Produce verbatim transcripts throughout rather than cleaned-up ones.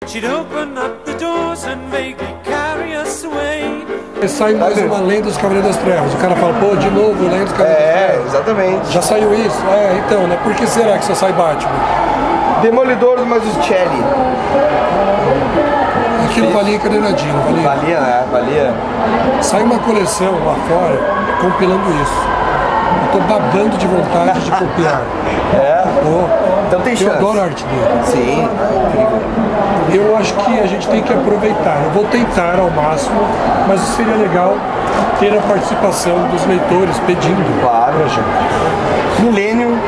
Sai mais uma Lenda dos Cavaleiros das Trevas. O cara fala, pô, de novo, Lenda dos Cavaleiros das Trevas. É, exatamente. Já saiu isso? É, então, né? Por que será que só sai Batman? Demolidor, mas os Cherry. Aquilo valia encadernadinho, valia? Valia, né? Valia. Sai uma coleção lá fora compilando isso. Eu tô babando de vontade de copiar. É? Pô, então tem chance. Eu adoro a arte dele. Sim, é incrível. Eu acho que a gente tem que aproveitar. Eu vou tentar ao máximo, mas seria legal ter a participação dos leitores pedindo. Claro. Pra gente. Millennium.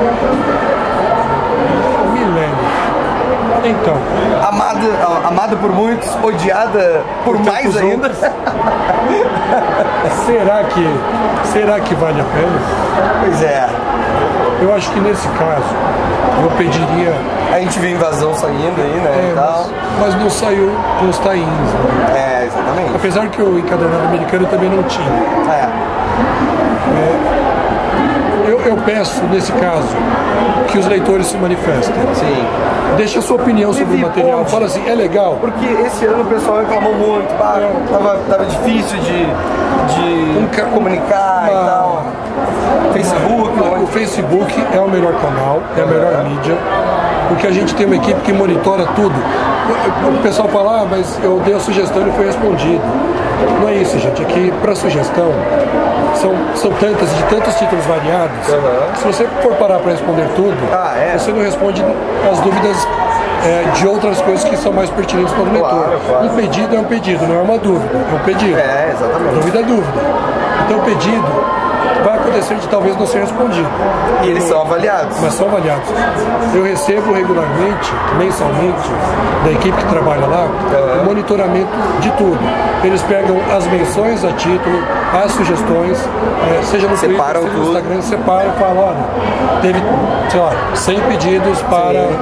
Millennium. Então. Amada, amada por muitos, odiada por, por mais ainda. será que será que vale a pena? Pois é. Eu acho que nesse caso eu pediria. A gente viu Invasão saindo aí, né? É, e tal. Mas, mas não saiu com os tie-ins, né? É, exatamente. Apesar que o encadernado americano também não tinha. É. é eu, eu peço, nesse caso, que os leitores se manifestem. Sim. Deixa a sua opinião sobre o material. Ponte. Fala assim, é legal? Porque esse ano o pessoal reclamou muito. Bah, tava, tava difícil de, de um, comunicar uma... e tal. Facebook. O, o Facebook é o melhor canal, é a melhor mídia. Porque a gente tem uma equipe que monitora tudo. O pessoal fala, ah, mas eu dei a sugestão e ele foi respondido. Não é isso, gente. É que para sugestão são, são tantas, de tantos títulos variados. Uhum. Se você for parar para responder tudo, ah, é? você não responde as dúvidas é, de outras coisas que são mais pertinentes para o leitor. Claro, claro. Um pedido é um pedido, não é uma dúvida. É um pedido. É, exatamente. Dúvida é dúvida. Então, o pedido vai acontecer de talvez não ser respondido. E eles são avaliados. Mas são avaliados. Eu recebo regularmente, mensalmente, da equipe que trabalha lá, o uhum. monitoramento de tudo. Eles pegam as menções a título, as sugestões, é, seja no separam Twitter, seja no tudo. Instagram, separam e falam, olha, teve, sei lá, cem pedidos para Sim.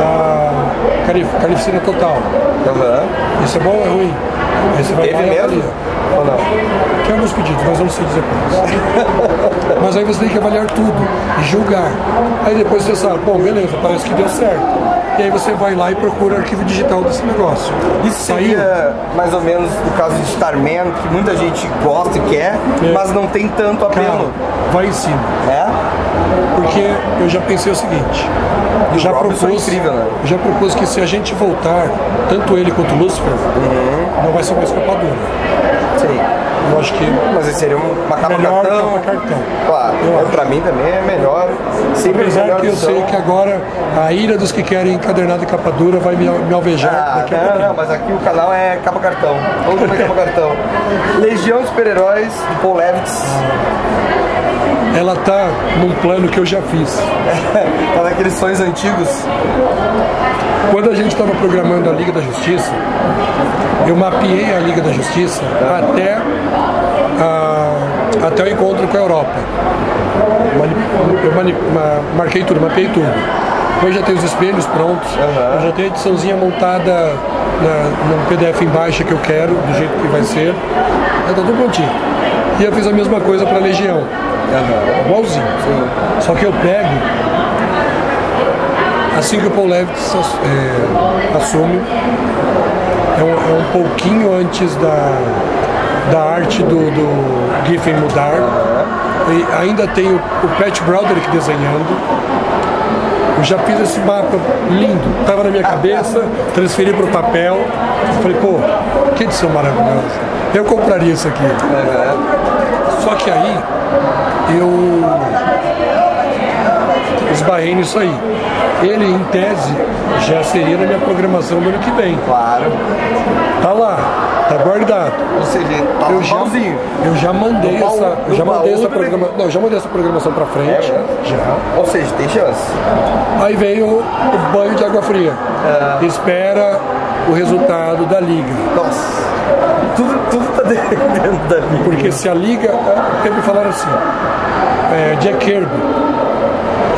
a Carnificina Total. Uhum. Isso é bom ou é ruim? Aí você vai teve lá e mesmo? avalia. Ou não? Tem alguns pedidos, mas eu não sei dizer quais. Mas aí você tem que avaliar tudo e julgar. Aí depois você sabe, bom, beleza, parece que deu certo. E aí você vai lá e procura o arquivo digital desse negócio. Isso seria Saiu. mais ou menos o caso de Starman, que muita gente gosta e quer, é. mas não tem tanto apelo. Cara, vai em cima. É? Porque eu já pensei o seguinte. E já o propus, é incrível, né? já propus que se a gente voltar, tanto ele quanto o Lucifer, uhum. não vai ser uma escapadura. Sim. Eu acho que. Mas esse seria uma capa melhor cartão. capa cartão. Claro. Eu eu, pra mim também é melhor. Sempre Apesar melhor que eu opção. sei que agora a ira dos que querem encadernado e capa dura vai me, me alvejar ah, daqui a não, pouquinho. não, mas aqui o canal é capa cartão. Todo mundo é capa cartão. Legião de Super-Heróis, de Paul Levitz. Ela tá num plano que eu já fiz. Tá naqueles sonhos antigos. Quando a gente estava programando a Liga da Justiça, eu mapeei a Liga da Justiça até, a, até o encontro com a Europa. Eu mani, ma, marquei tudo, mapeei tudo. Depois já tem os espelhos prontos, uhum. eu já tenho a ediçãozinha montada na, no P D F em baixa que eu quero, do jeito que vai ser. Já tá tudo prontinho. E eu fiz a mesma coisa para a Legião. Uhum. Igualzinho. Sim. Só que eu pego assim que o Paul Levitz é, assume, é um, é um pouquinho antes da, da arte do, do Giffen mudar. Uhum. E ainda tem o, o Pat Broderick desenhando. Eu já fiz esse mapa lindo, estava na minha cabeça, transferi para o papel. Falei, pô, que edição maravilhosa. Eu compraria isso aqui. Uhum. Só que aí eu esbarrei nisso aí. Ele, em tese, já seria na minha programação do ano que vem. Claro. Tá lá, tá guardado. Ou seja, tá eu já, eu já mandei no essa, baú, eu já mandei essa baú, programação, não, eu já mandei essa programação pra frente. É, já. Ou seja, tem chance. Aí veio o, o banho de água fria. É. Espera o resultado da liga. Nossa. Tudo, tudo tá dentro da liga. Porque se a liga, sempre falaram assim, é, Jack Kirby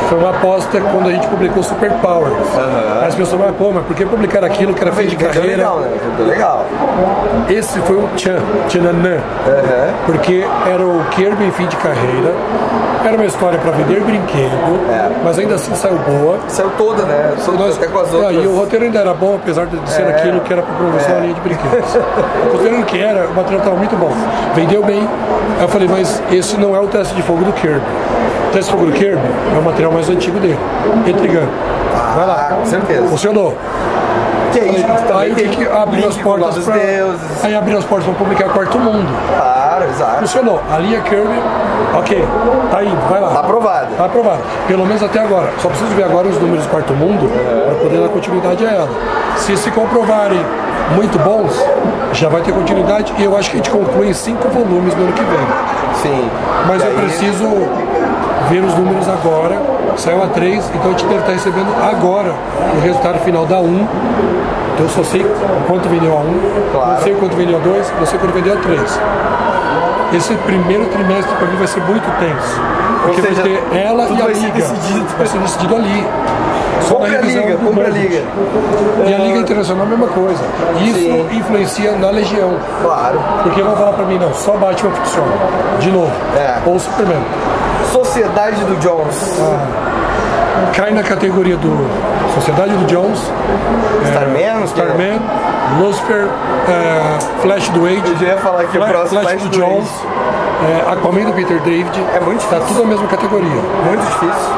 Foi uma aposta quando a gente publicou Super Powers. Uhum. As pessoas falaram, pô, mas por que publicar aquilo que era fim de carreira? Legal, né? Legal. Esse foi o Tchan, Tchananã. Uhum. Porque era o Kirby em fim de carreira. Era uma história para vender brinquedo, é. mas ainda assim saiu boa. Saiu toda, né? Só nós, até com as outras. É, e o roteiro ainda era bom, apesar de ser é. aquilo que era para promover é. a linha de brinquedos. O roteiro que era, o material estava muito bom. Vendeu bem. Aí eu falei, mas esse não é o teste de fogo do Kirby. O teste de fogo do Kirby é o material mais antigo dele. Intrigante. Ah, vai lá. Com certeza. Funcionou. Que aí, aí tem que abrir as portas para aí abrir as portas para publicar Quarto Mundo. Claro, exato. Funcionou. A linha Kirby, ok, tá indo, vai lá. Tá aprovado. Tá aprovado. Pelo menos até agora. Só preciso ver agora os números do Quarto Mundo é. para poder dar continuidade a ela. Se se comprovarem muito bons, já vai ter continuidade e eu acho que a gente conclui em cinco volumes no ano que vem. Sim. Mas e eu aí... preciso ver os números agora. Saiu a três, então a gente deve estar recebendo agora o resultado final da um. Então eu só sei quanto vendeu a um, claro. Não sei quanto vendeu a dois, não sei quanto vendeu a três. Esse primeiro trimestre para mim vai ser muito tenso. Porque vai ter ela e a Liga. Decidido. Vai ser decidido ali. Só compre a Liga, compre a Liga. E a Liga Internacional é a mesma coisa. Isso Sim. influencia na Legião. Claro. Porque vão falar pra mim, não, só Batman funciona. De novo. É. Ou Superman. Sociedade do Jones. Ah, cai na categoria do Sociedade do Jones. Starman. É, Starman. Lucifer. É, Flash do Wade. Eu já ia falar que Flash, o próximo Flash, Flash do Jones. É, Aquaman do Peter David. É muito difícil. Tá tudo na mesma categoria. Muito difícil.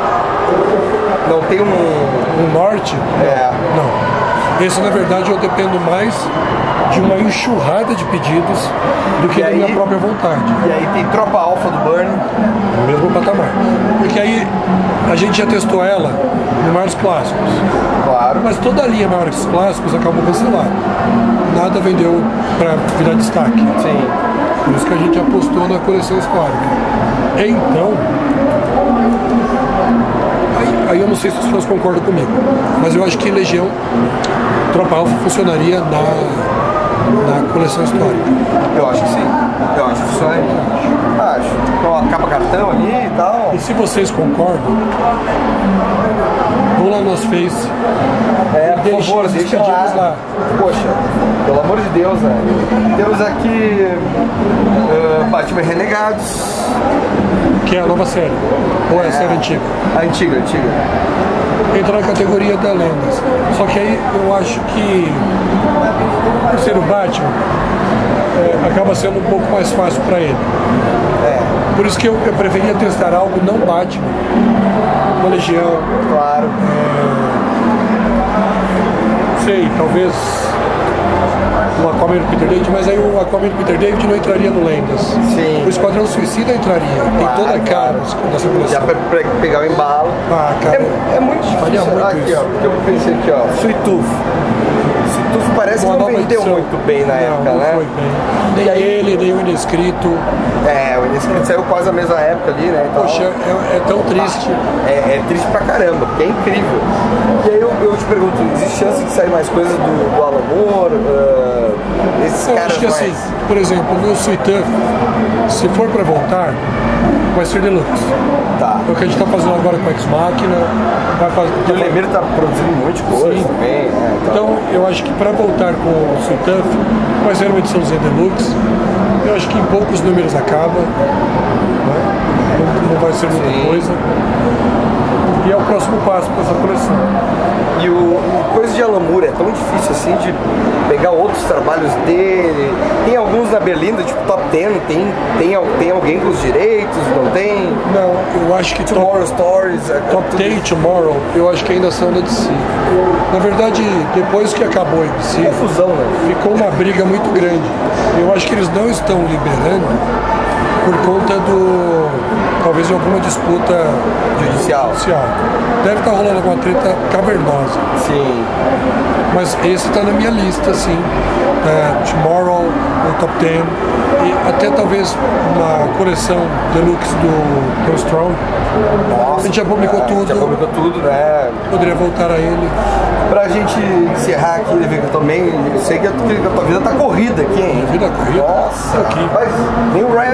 Não tem um... Um norte? É. Não. Esse, na verdade, eu dependo mais de uma enxurrada de pedidos do que e da aí, minha própria vontade. E aí tem Tropa Alpha do Burn. No mesmo patamar. Porque aí a gente já testou ela no Maiores Clássicos. Claro. Mas toda a linha Maiores Clássicos acabou cancelada. Nada vendeu para virar destaque. Sim. Por isso que a gente apostou na coleção histórica. Então... Aí, aí eu não sei se os fãs concordam comigo, mas eu acho que Legião, Tropa Alpha funcionaria na, na coleção histórica. Eu acho que sim, eu acho que funcionaria. Acho. Com a capa cartão ali e tal. E se vocês concordam, vão lá nos Face. É, por favor, deixa lá. lá. Poxa, pelo amor de Deus, né? Temos aqui uh, Batman Renegados. Que é a nova série. Ou é, é a série antiga? A antiga, antiga. Entra na categoria da lendas. Só que aí eu acho que, por ser o Batman, é, acaba sendo um pouco mais fácil para ele. É. Por isso que eu, eu preferia testar algo não Batman. Uma Legião. Claro. É, sei, talvez o Aquaman do Peter David, mas aí o Aquaman do Peter David não entraria no Lendas. Sim. O Esquadrão Suicida entraria. Claro, tem toda a cara claro. dessa coleção. Já pra, pra pegar o embalo. Ah, cara. É, é muito difícil. Muito aqui, isso. ó. Eu pensei aqui, ó. Sweet Tooth. Sweet Tooth parece Uma que não vendeu edição. muito bem na não, época, não né? Foi bem. Nem e aí, ele, nem o Inescrito. É, o Inescrito saiu quase na mesma época ali, né? Então, Poxa, é, é tão triste. É, é triste pra caramba, porque é incrível. E aí eu, eu te pergunto, existe chance de sair mais coisas do, do Alan Moore? Uh, esses eu caras acho que mais... assim, por exemplo, no Sweet Tooth, se for pra voltar, vai ser deluxe. Tá. É o que a gente tá fazendo agora com a Ex-Machina. Vai fazer, e o Lemire tá produzindo um monte de coisa Sim. também, né? Então... então eu acho que pra voltar com o Sweet Tooth, vai ser uma ediçãozinha deluxe. Eu acho que em poucos números acaba. Né? Não, não vai ser muita Sim. coisa. E é o próximo passo para essa coleção. E o, o coisa de Alan Moore é tão difícil assim de pegar outros trabalhos dele. Tem alguns na Berlinda, tipo Top dez, tem, tem, tem alguém com os direitos, não tem? Não, eu acho que Tomorrow top, Stories, é, Top dez e Tomorrow, eu acho que ainda são da D C. Na verdade, depois que acabou a D C, confusão, né? Ficou uma briga muito grande. Eu acho que eles não estão liberando por conta do... talvez de alguma disputa judicial. judicial. Deve estar rolando alguma treta cavernosa. Sim. Mas esse está na minha lista, sim. É, Tomorrow, o Top dez, e até talvez uma coleção deluxe do Tom Strong. Nossa, a gente já publicou é, tudo. Já publicou tudo, né? Poderia voltar a ele. Pra gente encerrar aqui, Levi, que eu também eu sei que a, que a tua vida tá corrida aqui, hein? Minha vida corrida? Nossa, aqui. Mas nem o Ryan Reynolds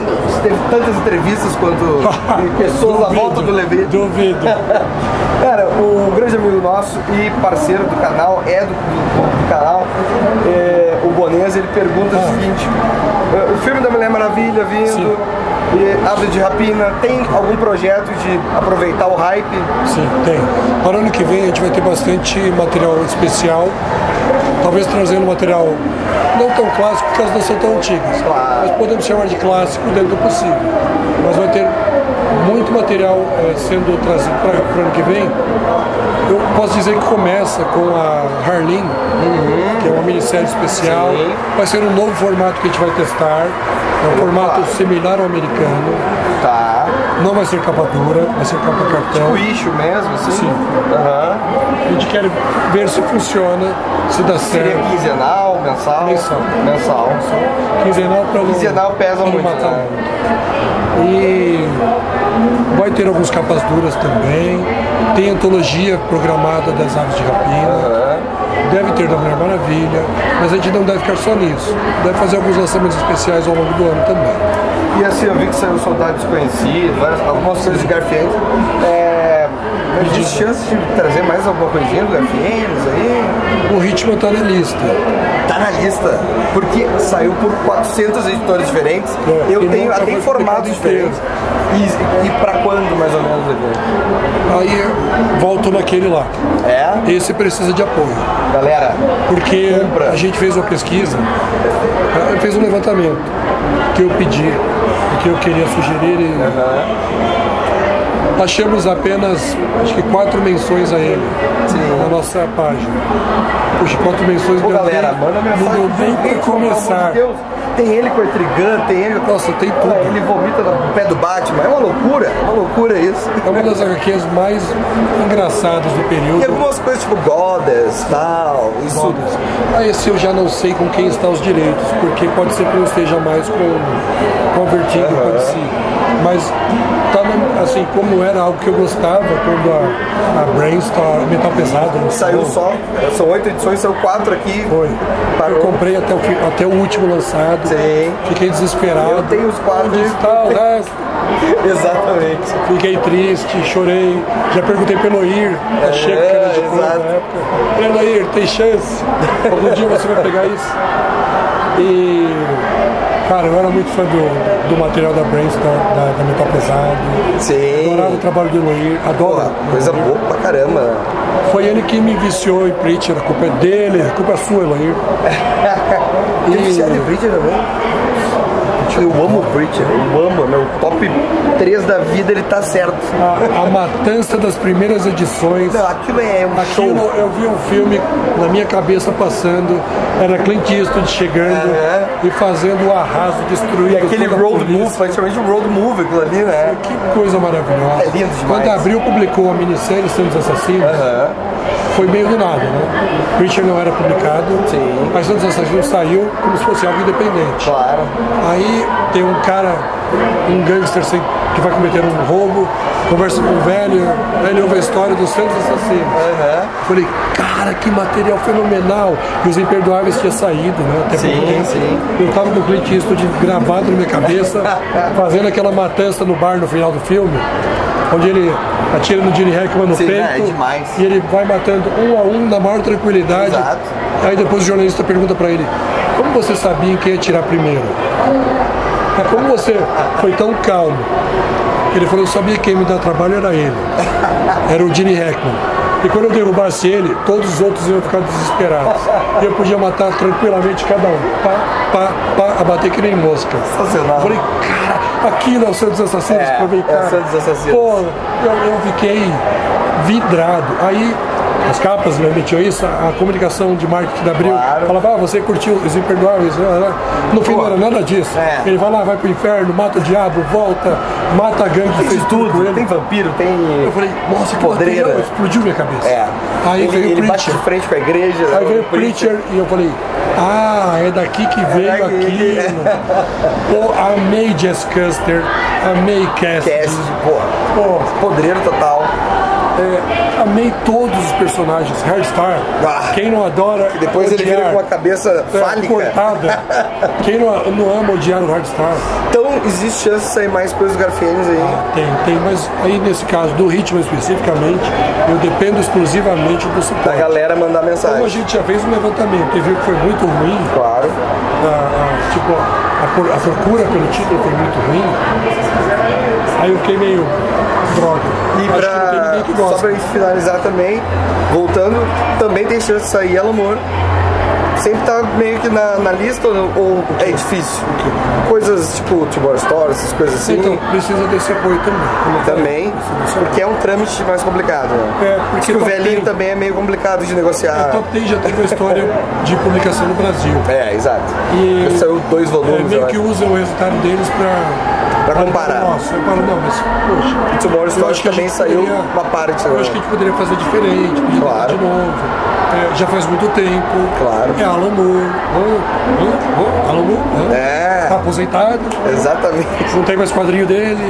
se teve tantas entrevistas quanto pessoas à volta do Levi. Duvido. Cara, o grande amigo nosso e parceiro do canal, é do, do, do canal, é, o Bonesa, ele pergunta ah. o seguinte: o filme da Mulher Maravilha vindo, Sim. e Aves de Rapina, tem algum projeto de aproveitar o hype? Sim, tem. Para o ano que vem a gente vai ter bastante material especial, talvez trazendo material não tão clássico, porque elas não são tão antigas, claro. mas podemos chamar de clássico dentro do possível. Mas vai ter muito material é, sendo trazido para o ano que vem. Eu posso dizer que começa com a Harleen, uhum. que é uma minissérie especial. Sim. Vai ser um novo formato que a gente vai testar. É um formato similar ao americano. Tá. Não vai ser capa dura, vai ser capa cartão. Tipo issue mesmo, assim? Sim. Uhum. A gente quer ver se funciona, se dá certo. Seria quinzenal, mensal? Mensal. Mensal. Quinzenal para não, Quinzenal pesa pra não muito, matar né? muito. E vai ter alguns capas duras também. Tem antologia programada das Aves de Rapina. Uhum. Deve ter da Mulher Maravilha, mas a gente não deve ficar só nisso. Deve fazer alguns lançamentos especiais ao longo do ano também. E assim, eu vi que saiu Soldado Desconhecido, várias, algumas coisas de Garfienes. É, existe chance de trazer mais alguma coisinha do Garfienes aí? O ritmo tá na lista. Tá na lista, porque saiu por quatrocentos editores diferentes. É, eu tenho até em formatos diferentes. E, e pra quando mais ou menos? Aí eu volto naquele lá. É? Esse precisa de apoio. Galera, porque compra. A gente fez uma pesquisa, fez um levantamento que eu pedi, que eu queria sugerir e uhum. achamos apenas, acho que quatro menções a ele. Sim. Na nossa página. Puxa, quatro menções. Pô, galera, bem, manda mensagem. Não deu nem pra começar. Tem ele com o Etrigan, tem ele... Nossa, tem tudo. Ah, ele vomita no pé do Batman. É uma loucura, é uma loucura isso. É uma das agá quês mais engraçadas do período. E algumas coisas tipo Goddess, tal, isso. Goddess. Ah, esse eu já não sei com quem está os direitos, porque pode ser que eu esteja mais com, com a Vertigo, uhum. pode ser. Mas tá na, assim, como era algo que eu gostava quando a, a Brainstorm, Metal Pesado... Saiu só, são oito edições, são quatro aqui. Foi. Parou. Eu comprei até o, até o último lançado. Sim. Fiquei desesperado. Eu tenho os quadros. Tá, o resto. Exatamente. Fiquei triste, chorei. Já perguntei pelo Eloir, é, achei que era de cor na época. Eloir, tem chance? Algum dia você vai pegar isso? E... Cara, eu era muito fã do, do material da Brainstorm, da, da Metal Pesado. Sim. Adorava o trabalho do Eloir, adoro. Pô, coisa boa pra caramba. Foi ele que me viciou em Preacher, a culpa é dele, a culpa é sua, Eloir. Tem viciado em Preacher também? Eu amo o Preacher, eu amo, meu top três da vida, ele tá certo. A, a matança das primeiras edições. Não, aquilo é um aquilo, show. Eu vi um filme na minha cabeça passando, era Clint Eastwood chegando uhum. e fazendo o arraso, destruindo. E aquele road movie, praticamente um road movie aquilo ali, né? Que coisa maravilhosa. É lindo demais. Quando a Abril publicou a minissérie Santos Assassinos, uhum. foi meio do nada, né? Preacher não era publicado, Sim. mas Santos Assassinos saiu como se fosse algo independente. Claro. Aí tem um cara, um gangster que vai cometer um roubo, conversa com um velho, ele ouve a história dos Santos Assassinos. Uhum. Falei, cara, que material fenomenal! E Os Imperdoáveis tinha saído, né? Até sim, tempo. sim. Eu tava com o Clint Eastwood gravado na minha cabeça, fazendo aquela matança no bar no final do filme, onde ele atira no Gene Hackman no sim, peito, é demais. E ele vai matando um a um na maior tranquilidade. Exato. Aí depois o jornalista pergunta pra ele, como você sabia quem ia atirar primeiro? Como você foi tão calmo? Ele falou, eu sabia que quem me dá trabalho era ele. Era o Gene Hackman. E quando eu derrubasse ele, todos os outros iam ficar desesperados. E eu podia matar tranquilamente cada um. Pá, pá, pá, abater que nem mosca. Sensacional. Eu falei, cara, aqui não é o Santos Assassinos. É, falei, cara, é o Santos Assassinos. Pô, eu, eu fiquei vidrado. Aí... As capas né, metiam isso, a, a comunicação de marketing da Abril claro. falava, ah, você curtiu Os Imperdoáveis, no fim não era nada disso. É. Ele vai lá, vai pro inferno, mata o diabo, volta, mata a gangue que fez tudo com ele. Tem vampiro, tem. Eu falei, nossa, que podreira. material, explodiu minha cabeça. É. Aí ele, veio ele o bate de frente com a igreja. Aí veio o Preacher e eu falei, ah, é daqui que veio é daqui. aquilo. Pô, amei Jess Custer, amei Cassidy. Cassidy, pô. Pô. Podreiro total. É, amei todos os personagens. Hardstar, Ah, quem não adora. depois ele odiar, vira com uma cabeça é, fálica. cortada. Quem não, não ama odiar o Hardstar? Então existe chance de sair mais coisas do Garfienes aí. Ah, tem, tem, mas aí nesse caso do Hitman especificamente, eu dependo exclusivamente do Da suporte. galera mandar mensagem. Como a gente já fez um levantamento e viu que foi muito ruim, Claro. a, a, tipo, a, por- a procura pelo título foi muito ruim, aí eu fiquei meio droga. E Acho que não tem ninguém que pra, só gosta. pra gente finalizar também, voltando, também tem chance de sair Alan Moore. Sempre tá meio que na, na lista ou, ou é difícil? Coisas tipo Tomorrow Story, essas coisas assim. Então precisa desse apoio também. como eu falei. Também, Precisa desse apoio. porque é um trâmite mais complicado, né? É, Porque porque o Top velhinho Ten- também é meio complicado de O negociar. Top Ten já teve uma história de publicação no Brasil. É, exato. E Já saiu dois é, volumes, meio eu que acho. usam o resultado deles pra, Pra comparar. Nossa, eu falo, não, mas poxa. Tomorrow eu Story acho que a também gente saiu poderia- uma parte. Eu né? acho que a gente poderia fazer diferente, podia Claro. tentar de novo. É, já faz muito tempo. Claro. É Alan Moore. Oh, oh, oh, Alan Moore. É. Tá aposentado. Exatamente. Não tem mais quadrinho dele.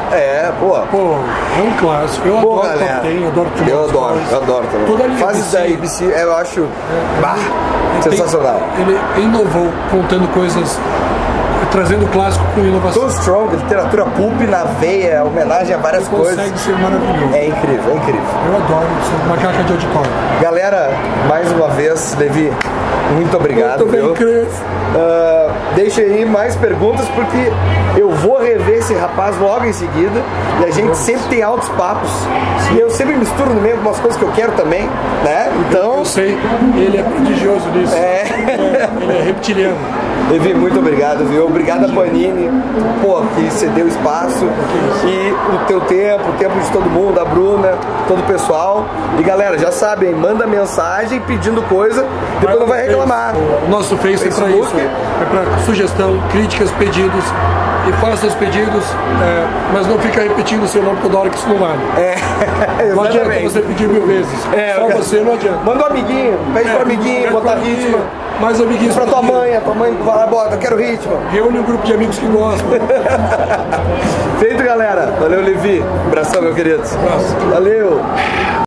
É, pô. Pô, é um clássico. Eu Pô, adoro galera. Top Ten, adoro tudo. Eu adoro, eu adoro também. Toda a linha Fases A B C. da A B C, eu acho bah, Tem- sensacional. Ele inovou, contando coisas, trazendo o clássico com inovação. Too Strong, literatura pulp na veia, homenagem a várias Consegue coisas. ser maravilhoso. É incrível, é incrível. Eu adoro, sou macaca de auditório. Galera, mais uma vez, Levi, muito obrigado. Muito bem, viu? Cris. Ah, deixa aí mais perguntas, porque eu vou rever esse rapaz logo em seguida. E a gente sempre tem altos papos. E eu sempre misturo no meio algumas coisas que eu quero também, né? Então, Eu sei, ele é prodigioso nisso. É. É, ele é reptiliano. Levi, muito obrigado, viu? Obrigado a Panini, pô, que cedeu espaço e o teu tempo, o tempo de todo mundo, da Bruna, todo o pessoal. E galera, já sabem, manda mensagem pedindo coisa, depois não vai reclamar. O nosso Face é pra Facebook. isso. É pra sugestão, críticas, pedidos. E faça os pedidos, é, mas não fica repetindo o seu nome toda hora, que isso não vale. É, Não adianta exatamente. você pedir mil vezes. É, Só eu quero- você não adianta. Manda um amiguinho, pede pro amiguinho, Pede botar pro amiguinho, ritmo. Mais amiguinhos Pra tua amiguinho. mãe, a tua mãe vai lá, bota, eu quero ritmo. Reúne um grupo de amigos que gostam. Feito, galera. Valeu, Levi. Abração, meu querido. Abraço. Valeu.